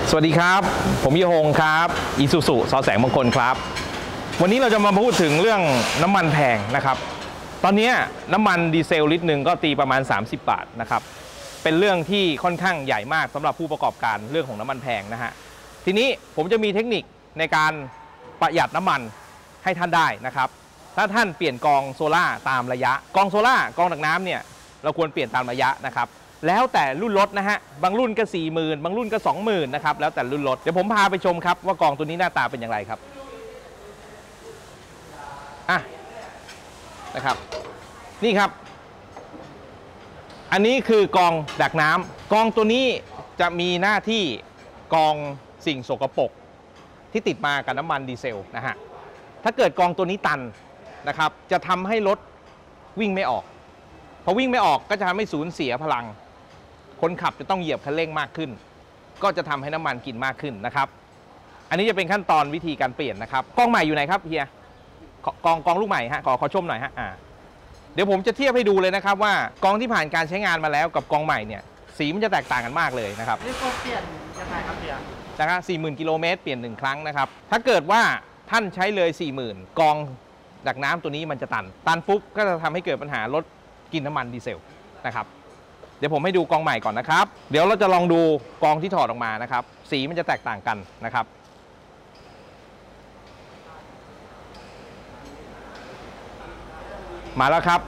สวัสดีครับผมยงฮงครับอีซูซุซอแสงมงคลครับวันนี้เราจะมาพูดถึงเรื่องน้ำมันแพงนะครับตอนนี้น้ำมันดีเซลลิตรหนึ่งก็ตีประมาณ30 บาทนะครับเป็นเรื่องที่ค่อนข้างใหญ่มากสำหรับผู้ประกอบการเรื่องของน้ำมันแพงนะฮะทีนี้ผมจะมีเทคนิคในการประหยัดน้ำมันให้ท่านได้นะครับถ้าท่านเปลี่ยนกองโซล่าตามระยะกองโซล่ากองดักน้ำเนี่ยเราควรเปลี่ยนตามระยะนะครับแล้วแต่รุ่นรถนะฮะบางรุ่นก็ 40,000 บางรุ่นก็ 20,000 นะครับแล้วแต่รุ่นรถเดี๋ยวผมพาไปชมครับว่ากองตัวนี้หน้าตาเป็นอย่างไรครับนะครับนี่ครับอันนี้คือกองดักน้ำกองตัวนี้จะมีหน้าที่กองสิ่งสกปรกที่ติดมากับน้ำมันดีเซลนะฮะถ้าเกิดกองตัวนี้ตันนะครับจะทำให้รถวิ่งไม่ออกพอวิ่งไม่ออกก็จะทำให้สูญเสียพลังคนขับจะต้องเหยียบคันเร่งมากขึ้นก็จะทำให้น้ำมันกินมากขึ้นนะครับอันนี้จะเป็นขั้นตอนวิธีการเปลี่ยนนะครับกองใหม่อยู่ไหนครับเฮียกองลูกใหม่ฮะขอชมหน่อยฮะเดี๋ยวผมจะเทียบให้ดูเลยนะครับว่ากองที่ผ่านการใช้งานมาแล้วกับกองใหม่เนี่ยสีมันจะแตกต่างกันมากเลยนะครับนี่ก็เปลี่ยนยังไงครับเฮียนะครับ40,000 กิโลเมตรเปลี่ยน1ครั้งนะครับถ้าเกิดว่าท่านใช้เลย 40,000 กองดักน้ำตัวนี้มันจะตันปุ๊บก็จะทำให้เกิดปัญหารถกินน้ำมันดีเซลนะครับเดี๋ยวผมให้ดูกองใหม่ก่อนนะครับเดี๋ยวเราจะลองดูกองที่ถอดออกมานะครับสีมันจะแตกต่างกันนะครับมาแล้วครับ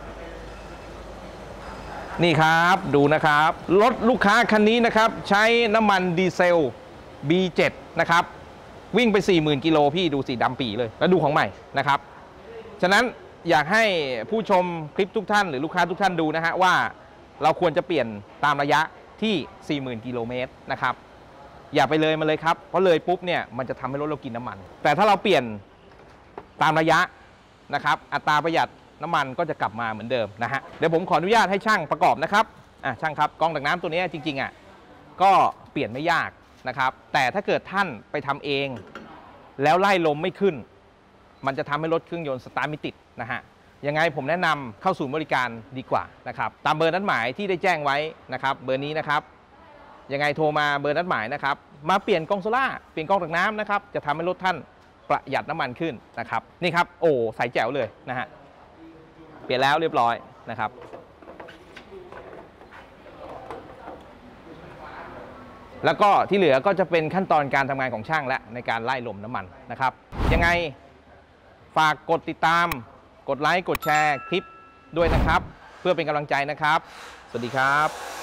นี่ครับดูนะครับรถลูกค้าคันนี้นะครับใช้น้ำมันดีเซล B7 นะครับวิ่งไป 40,000 กิโลพี่ดูสีดำปีเลยแล้วดูของใหม่นะครับฉะนั้นอยากให้ผู้ชมคลิปทุกท่านหรือลูกค้าทุกท่านดูนะฮะว่าเราควรจะเปลี่ยนตามระยะที่ 40,000 กิโลเมตรนะครับอย่าไปเลยมาเลยครับเพราะเลยปุ๊บเนี่ยมันจะทำให้รถเรากินน้ำมันแต่ถ้าเราเปลี่ยนตามระยะนะครับอัตราประหยัดน้ำมันก็จะกลับมาเหมือนเดิมนะฮะเดี๋ยวผมขออนุญาตให้ช่างประกอบนะครับช่างครับกองดักน้ำตัวนี้จริงๆก็เปลี่ยนไม่ยากนะครับแต่ถ้าเกิดท่านไปทำเองแล้วไล่ลมไม่ขึ้นมันจะทำให้รถเครื่องยนต์สตาร์ทไม่ติดนะฮะยังไงผมแนะนำเข้าศูนย์บริการดีกว่านะครับตามเบอร์นัดหมายที่ได้แจ้งไว้นะครับเบอร์นี้นะครับยังไงโทรมาเบอร์นัดหมายนะครับมาเปลี่ยนกองโซล่าเปลี่ยนกองดักน้ำนะครับจะทำให้รถท่านประหยัดน้ำมันขึ้นนะครับนี่ครับโอ้ใสแจ๋วเลยนะฮะเปลี่ยนแล้วเรียบร้อยนะครับแล้วก็ที่เหลือก็จะเป็นขั้นตอนการทำงานของช่างและในการไล่ลมน้ำมันนะครับยังไงฝากกดติดตามกดไลค์กดแชร์คลิปด้วยนะครับเพื่อเป็นกำลังใจนะครับสวัสดีครับ